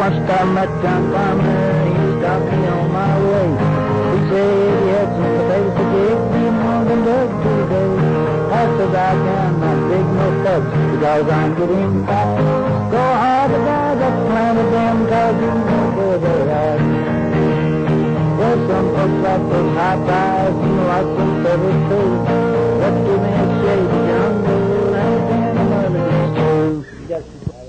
once I met John Farmer, he stopped me on my way. He said he had some potatoes to dig, he wanted them dug today. I said I cannot dig no fuss, because I'm getting fat. Go hard to die, that's planted them, cause you know where they are. There's some folks like those high fives, you know, like some feathers too. But give me a shade of jungle, anything the mother is true. Yes.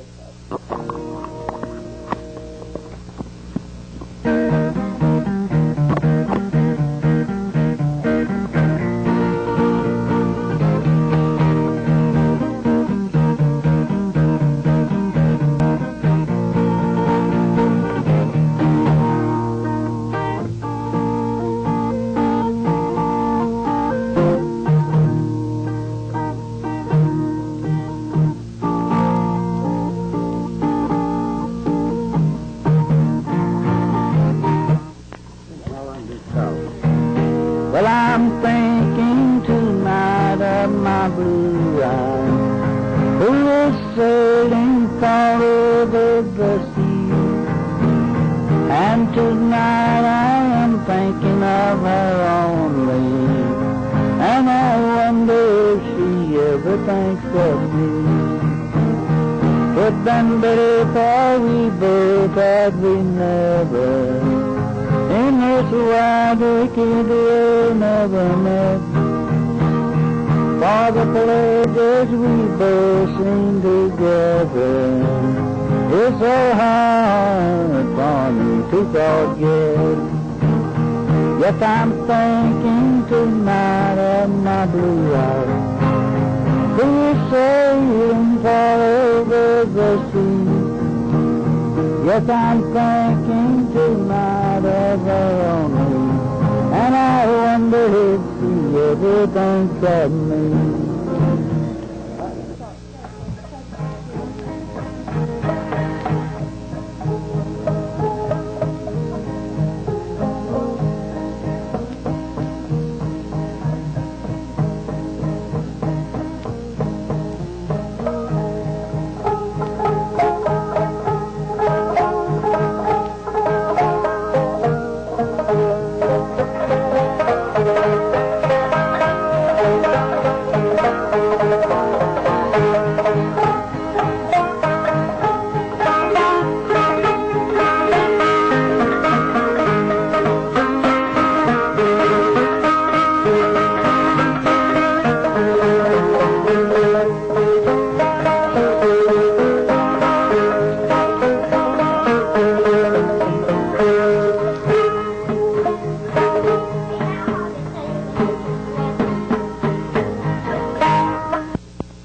Well, I'm thinking tonight of my blue eyes, who is sailing far over the sea. And tonight I am thinking of her only, and I wonder if she ever thinks of me. It'd been better for we both had we never in this wide wicked world never met. For the pleasures we both seen together, it's so hard for me to forget. Yes, I'm thinking tonight of my blue eyes, who is sailing far over the sea. Yes, I'm thinking tonight of her only, and I wonder if she ever thinks of me.